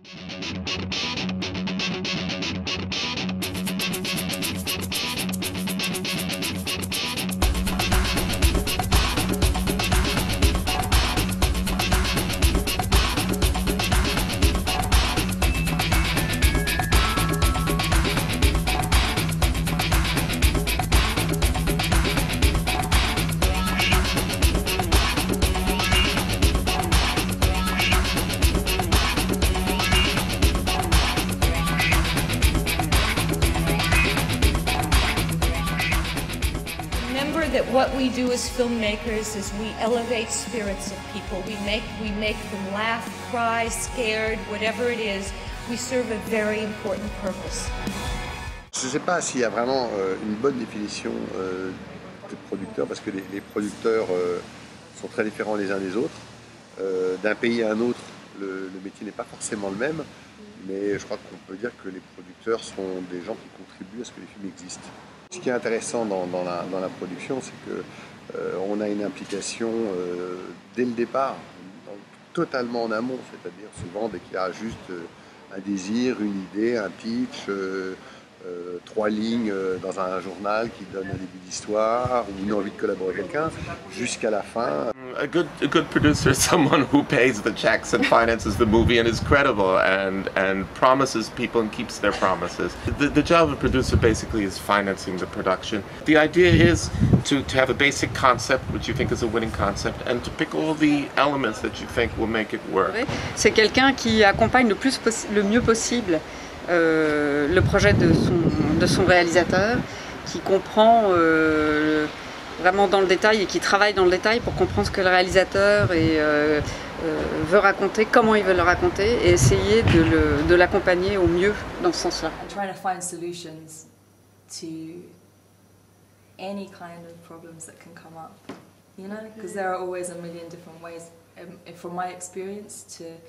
Remember that what we do as filmmakers is we elevate spirits of people. We make them laugh, cry, scared, whatever it is. We serve a very important purpose. Je ne sais pas s'il y a vraiment une bonne définition des producteurs, parce que les producteurs sont très différents les uns des autres. D'un pays à un autre, le métier n'est pas forcément le même, mais je crois qu'on peut dire que les producteurs sont des gens qui contribuent à ce que les films existent. Ce qui est intéressant dans la production, c'est qu'on a une implication dès le départ, totalement en amont, c'est-à-dire souvent dès qu'il y a juste un désir, une idée, un pitch, 3 lignes dans un journal qui donne un début d'histoire ou une envie de collaborer avec quelqu'un, jusqu'à la fin. A good producer is someone who pays the checks and finances the movie and is credible and promises people and keeps their promises. The job of a producer basically is financing the production. The idea is to have a basic concept, which you think is a winning concept, and to pick all the elements that you think will make it work. C'est quelqu'un qui accompagne le mieux possible le projet de son réalisateur, qui comprend vraiment dans le détail et qui travaille dans le détail pour comprendre ce que le réalisateur veut raconter, comment il veut le raconter, et essayer de l'accompagner au mieux dans ce sens-là. Trying to find solutions to any kind of problems that can come up, you know, because there are always a million different ways, from my experience,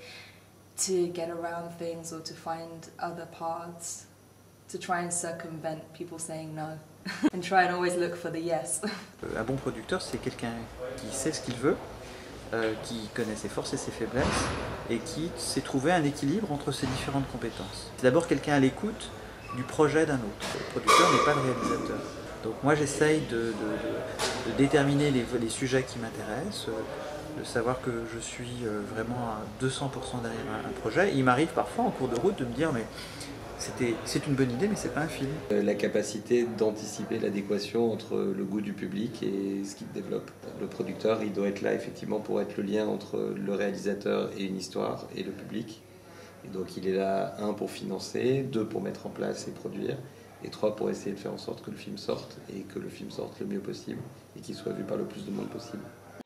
to get around things or to find other paths, to try and circumvent people saying no. And try and always look for the yes. Un bon producteur, c'est quelqu'un qui sait ce qu'il veut, qui connaît ses forces et ses faiblesses, et qui sait trouver un équilibre entre ces différentes compétences. C'est d'abord quelqu'un à l'écoute du projet d'un autre. Le producteur n'est pas le réalisateur. Donc moi j'essaye de déterminer les sujets qui m'intéressent, de savoir que je suis vraiment à 200% derrière un projet. Il m'arrive parfois en cours de route de me dire mais c'est une bonne idée, mais c'est pas un film. La capacité d'anticiper l'adéquation entre le goût du public et ce qu'il développe. Le producteur, il doit être là effectivement pour être le lien entre le réalisateur et une histoire et le public. Et donc il est là, 1 pour financer, 2 pour mettre en place et produire, et 3 pour essayer de faire en sorte que le film sorte, et que le film sorte le mieux possible, et qu'il soit vu par le plus de monde possible.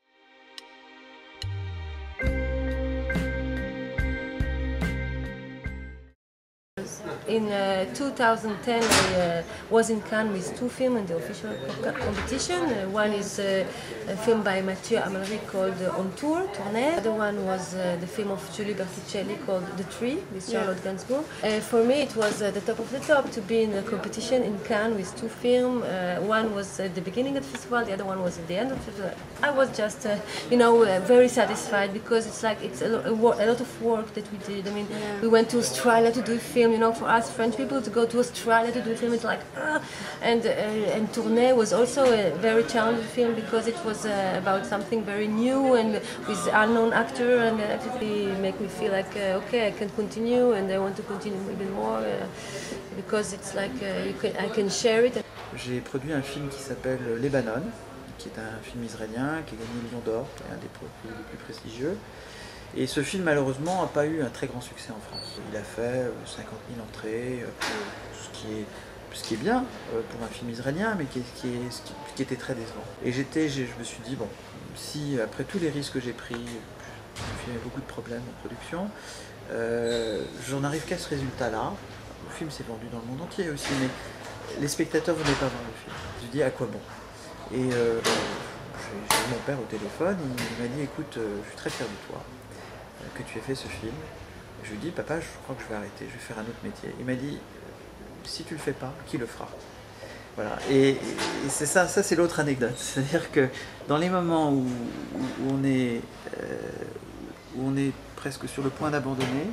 In 2010, I was in Cannes with 2 films in the official competition. One is a film by Mathieu Amalric called On Tour, Tournée. The other one was the film of Julie Berticelli called The Tree with Charlotte Gainsbourg. For me, it was the top of the top to be in a competition in Cannes with 2 films. One was at the beginning of the festival, the other one was at the end of the festival. I was just, very satisfied, because it's like a lot of work that we did. I mean, we went to Australia to do a film. For us French people to go to Australia to do a film, it's like, and Tournée was also a very challenging film, because it was about something very new and with unknown actor, and actually make me feel like okay, I can continue, and I want to continue even more, because it's like I can share it. J'ai produit un film qui s'appelle Lebanon, qui est un film israélien qui a gagné le Lion d'Or, qui est un des prix les plus prestigieux. Et ce film, malheureusement, n'a pas eu un très grand succès en France. Il a fait 50 000 entrées, ce qui est bien pour un film israélien, mais qui était très décevant. Et je me suis dit, bon, si après tous les risques que j'ai pris, il y avait beaucoup de problèmes en production, j'en arrive qu'à ce résultat-là. Le film s'est vendu dans le monde entier aussi, mais les spectateurs ne voulaient pas voir le film. Je me suis dit, à quoi bon? Et j'ai eu mon père au téléphone, il m'a dit, écoute, je suis très fier de toi, que tu aies fait ce film. Je lui ai dit, papa, je crois que je vais arrêter, je vais faire un autre métier. Il m'a dit, si tu le fais pas, qui le fera? Voilà. Et c'est ça c'est l'autre anecdote. C'est-à-dire que dans les moments où on est presque sur le point d'abandonner,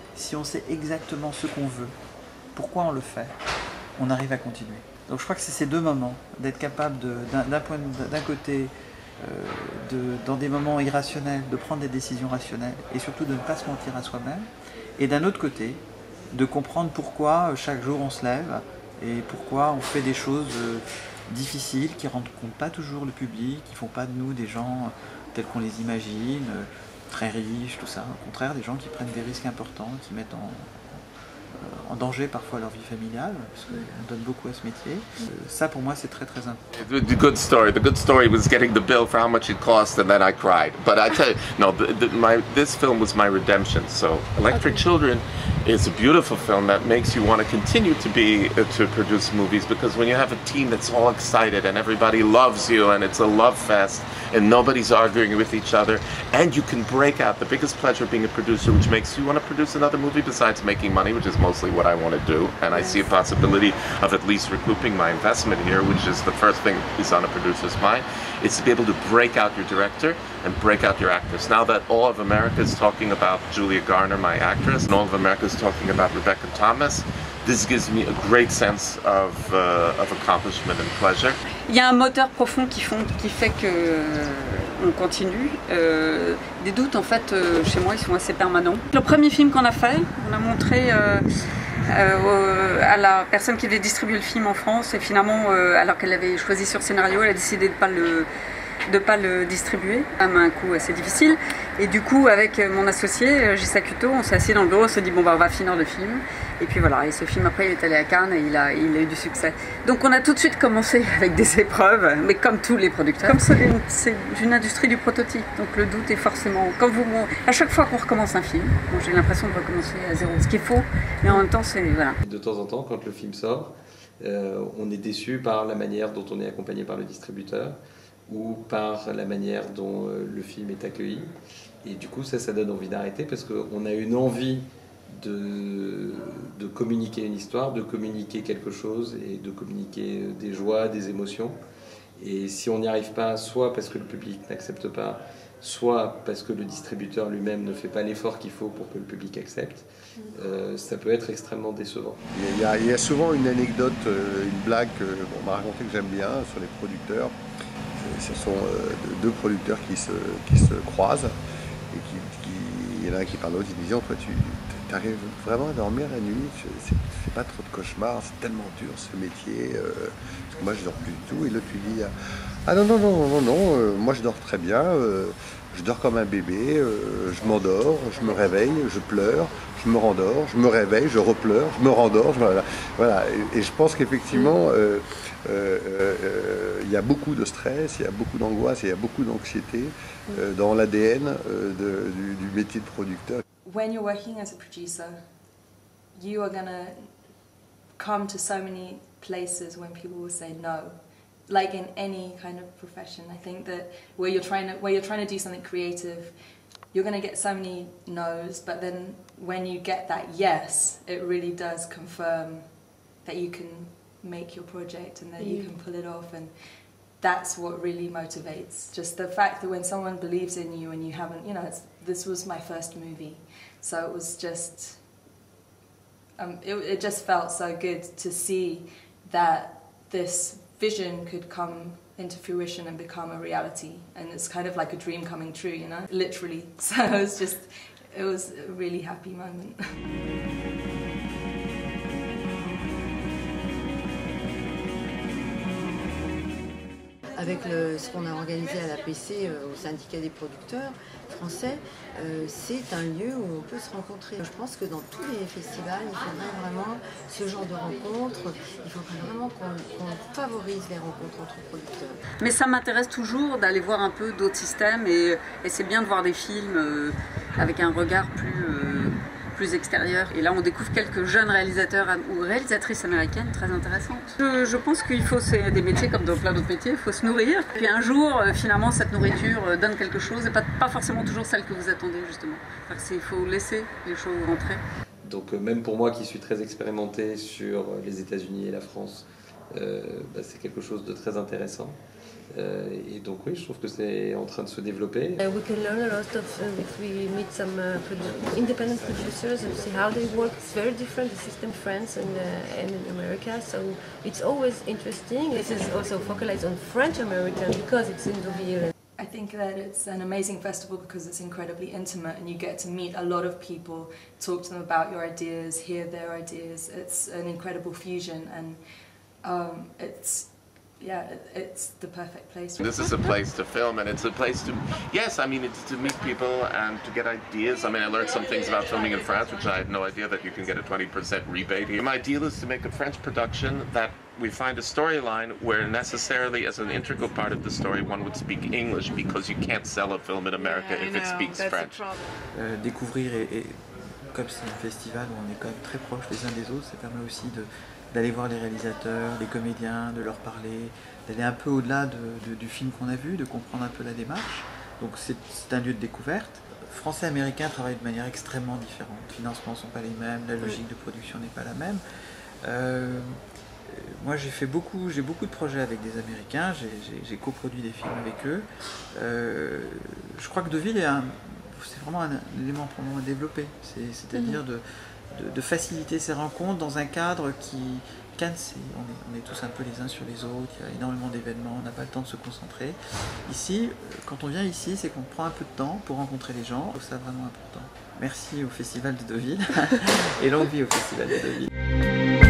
si on sait exactement ce qu'on veut, pourquoi on le fait, on arrive à continuer. Donc je crois que c'est ces deux moments, d'être capable d'un côté, dans des moments irrationnels, de prendre des décisions rationnelles et surtout de ne pas se mentir à soi-même, et d'un autre côté, de comprendre pourquoi chaque jour on se lève et pourquoi on fait des choses difficiles qui ne rencontrent pas toujours le public, qui ne font pas de nous des gens tels qu'on les imagine, très riches, tout ça. Au contraire, des gens qui prennent des risques importants, qui mettent en danger parfois leur vie familiale, parce qu'on donne beaucoup à ce métier. Ça, pour moi, c'est très très important. The good story was getting the bill for how much it cost, and then I cried. But I tell you, no, this film was my redemption. So Electric Children is a beautiful film that makes you want to continue to produce movies, because when you have a team that's all excited and everybody loves you and it's a love fest and nobody's arguing with each other, and you can break out, the biggest pleasure of being a producer, which makes you want to produce another movie besides making money, which is mostly what I want to do, and I see a possibility of at least recouping my investment here, which is the first thing is on a producer's mind, is to be able to break out your director and break out your actors. Now that all of America is talking about Julia Garner, my actress, and all of America is talking about Rebecca Thomas, this gives me a great sense of accomplishment and pleasure. Il y a un moteur profond qui fait que on continue. Des doutes, en fait, chez moi, ils sont assez permanents. Le premier film qu'on a fait, on a montré à la personne qui devait distribuer le film en France, et finalement, alors qu'elle avait choisi sur scénario, elle a décidé de pas le distribuer, à un coût assez difficile. Et du coup, avec mon associé, Gisa Kuto, on s'est assis dans le bureau, on s'est dit bon bah on va finir le film. Et puis voilà, et ce film après il est allé à Cannes et il a eu du succès. Donc on a tout de suite commencé avec des épreuves, mais comme tous les producteurs. Comme c'est une industrie du prototype, donc le doute est forcément... à chaque fois qu'on recommence un film, j'ai l'impression de recommencer à zéro. Ce qui est faux, mais en même temps c'est... Voilà. De temps en temps, quand le film sort, on est déçu par la manière dont on est accompagné par le distributeur, ou par la manière dont le film est accueilli. Et du coup, ça donne envie d'arrêter, parce qu'on a une envie de communiquer une histoire, de communiquer quelque chose, et de communiquer des joies, des émotions. Et si on n'y arrive pas, soit parce que le public n'accepte pas, soit parce que le distributeur lui-même ne fait pas l'effort qu'il faut pour que le public accepte, ça peut être extrêmement décevant. Il y a souvent une anecdote, une blague qu'on m'a racontée que j'aime bien sur les producteurs. Ce sont deux producteurs qui se croisent, et il y en a un qui parle à l'autre, il dit: toi tu arrives vraiment à dormir la nuit, c'est pas trop de cauchemars, c'est tellement dur ce métier, parce que moi je dors plus du tout. Et l'autre lui dit: ah non, moi je dors très bien, je dors comme un bébé, je m'endors, je me réveille, je pleure, je me rendors, je me réveille, je repleure, je me rendors, voilà. Et je pense qu'effectivement il y a beaucoup de stress, il y a beaucoup d'angoisse, il y a beaucoup d'anxiété dans l'ADN du métier de producteur. When you're working as a producer, you are gonna come to so many places when people will say no. Like in any kind of profession, I think that where you're trying to do something creative, you're going to get so many no's, but then when you get that yes, it really does confirm that you can make your project and that you can pull it off, and that's what really motivates. Just the fact that when someone believes in you and you haven't, this was my first movie, so it was just, it just felt so good to see that this vision could come into fruition and become a reality, and it's kind of like a dream coming true, literally. So it was a really happy moment. Avec ce qu'on a organisé à l'APC, au syndicat des producteurs français, c'est un lieu où on peut se rencontrer. Je pense que dans tous les festivals, il faudrait vraiment ce genre de rencontres, il faudrait vraiment qu'on favorise les rencontres entre producteurs. Mais ça m'intéresse toujours d'aller voir un peu d'autres systèmes, et c'est bien de voir des films avec un regard plus extérieur. Et là, on découvre quelques jeunes réalisateurs ou réalisatrices américaines très intéressantes. Je pense qu'il faut, c'est des métiers comme dans plein d'autres métiers, il faut se nourrir. Puis un jour, finalement, cette nourriture donne quelque chose, et pas forcément toujours celle que vous attendez, justement. Il faut laisser les choses rentrer. Donc même pour moi qui suis très expérimenté sur les États-Unis et la France, c'est quelque chose de très intéressant. Et donc oui, je trouve que c'est en train de se développer. We can learn a lot if we meet some independent producers and see how they work. It's very different, the system in France and in America, so it's always interesting. This is also focalized on French American because it's in Deauville. I think that it's an amazing festival because it's incredibly intimate and you get to meet a lot of people, talk to them about your ideas, hear their ideas. It's an incredible fusion and it's the perfect place. This is a place to film, and it's a place to, yes, I mean, it's to meet people and to get ideas. I mean, I learned some things about filming in France, which I had no idea, that you can get a 20% rebate here. My deal is to make a French production that we find a storyline where necessarily, as an integral part of the story, one would speak English, because you can't sell a film in America if it speaks French. Découvrir, et comme c'est un festival où on est quand même très proches les uns des autres, ça permet aussi d'aller voir les réalisateurs, les comédiens, de leur parler, d'aller un peu au-delà du film qu'on a vu, de comprendre un peu la démarche. Donc c'est un lieu de découverte. Français et américains travaillent de manière extrêmement différente. Les financements ne sont pas les mêmes, la logique de production n'est pas la même. Moi j'ai beaucoup de projets avec des Américains, j'ai coproduit des films avec eux. Je crois que Deauville c'est vraiment un élément pour moi à développer, c'est-à-dire de faciliter ces rencontres dans un cadre qui... Cannes, on est tous un peu les uns sur les autres, il y a énormément d'événements, on n'a pas le temps de se concentrer. Ici, quand on vient ici, c'est qu'on prend un peu de temps pour rencontrer les gens, je trouve ça vraiment important. Merci au Festival de Deauville et longue vie au Festival de Deauville.